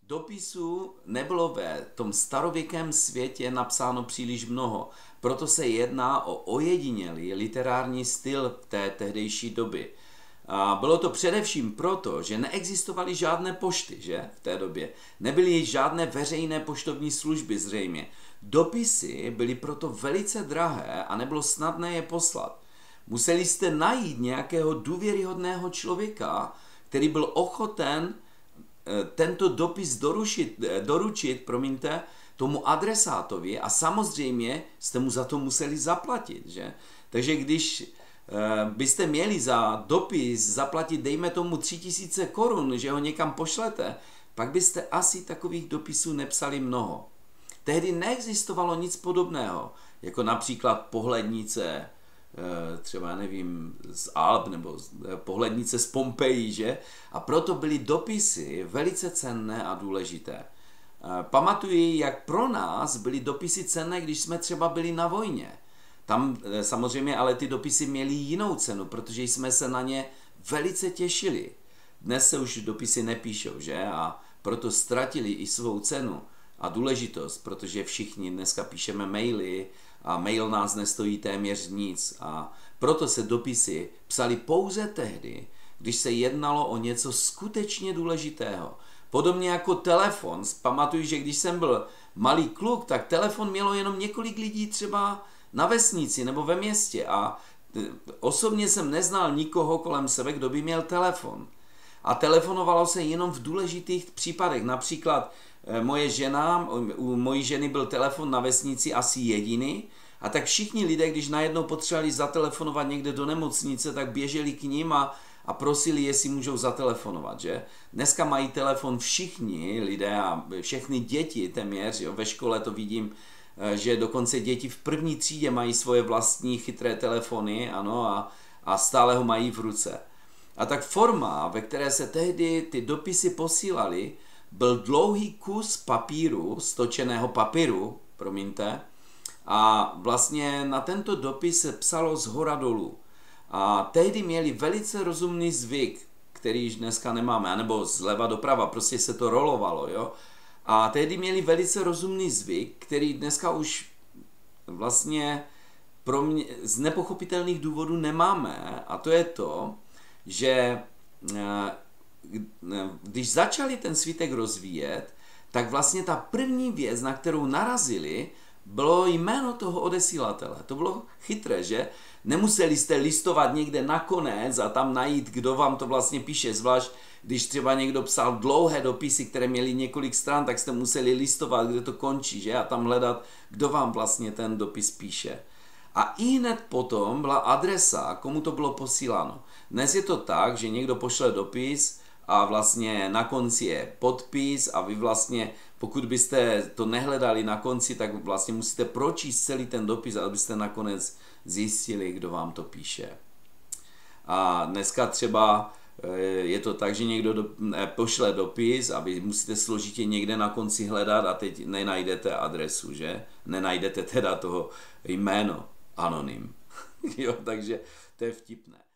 Dopisů nebylo ve tom starověkém světě napsáno příliš mnoho, proto se jedná o ojedinělý literární styl té tehdejší doby. A bylo to především proto, že neexistovaly žádné pošty, že, v té době. Nebyly žádné veřejné poštovní služby zřejmě. Dopisy byly proto velice drahé a nebylo snadné je poslat. Museli jste najít nějakého důvěryhodného člověka, který byl ochoten tento dopis doručit tomu adresátovi a samozřejmě jste mu za to museli zaplatit, že? Takže když byste měli za dopis zaplatit, dejme tomu 3000 korun, že ho někam pošlete, pak byste asi takových dopisů nepsali mnoho. Tehdy neexistovalo nic podobného, jako například pohlednice, třeba nevím, z Alp nebo pohlednice z Pompeji, že? A proto byly dopisy velice cenné a důležité. Pamatuji, jak pro nás byly dopisy cenné, když jsme třeba byli na vojně. Tam samozřejmě ale ty dopisy měly jinou cenu, protože jsme se na ně velice těšili. Dnes se už dopisy nepíšou, že? A proto ztratili i svou cenu a důležitost, protože všichni dneska píšeme maily a mail nás nestojí téměř nic. A proto se dopisy psaly pouze tehdy, když se jednalo o něco skutečně důležitého. Podobně jako telefon. Pamatuju, že když jsem byl malý kluk, tak telefon mělo jenom několik lidí třeba na vesnici nebo ve městě a osobně jsem neznal nikoho kolem sebe, kdo by měl telefon. A telefonovalo se jenom v důležitých případech. Například u mojí ženy byl telefon na vesnici asi jediný a tak všichni lidé, když najednou potřebovali zatelefonovat někde do nemocnice, tak běželi k ním a prosili, jestli můžou zatelefonovat, že? Dneska mají telefon všichni lidé a všechny děti téměř, jo? Ve škole to vidím, že dokonce děti v první třídě mají svoje vlastní chytré telefony, ano, a stále ho mají v ruce. A tak forma, ve které se tehdy ty dopisy posílaly, byl dlouhý kus papíru, stočeného papíru, promiňte, a vlastně na tento dopis se psalo zhora dolů. A tehdy měli velice rozumný zvyk, který již dneska nemáme, anebo zleva doprava, prostě se to rolovalo, jo. A tehdy měli velice rozumný zvyk, který dneska už vlastně pro mě z nepochopitelných důvodů nemáme, a to je to, že když začali ten svítek rozvíjet, tak vlastně ta první věc, na kterou narazili, bylo jméno toho odesílatele. To bylo chytré, že? Nemuseli jste listovat někde nakonec a tam najít, kdo vám to vlastně píše. Zvlášť, když třeba někdo psal dlouhé dopisy, které měly několik stran, tak jste museli listovat, kde to končí, že? A tam hledat, kdo vám vlastně ten dopis píše. A ihned potom byla adresa, komu to bylo posíláno. Dnes je to tak, že někdo pošle dopis a vlastně na konci je podpis a vy vlastně, pokud byste to nehledali na konci, tak vlastně musíte pročíst celý ten dopis, abyste nakonec zjistili, kdo vám to píše. A dneska třeba je to tak, že někdo pošle dopis a vy musíte složitě někde na konci hledat a teď nenajdete adresu, že? Nenajdete teda toho jméno anonym. Jo, takže to je vtipné.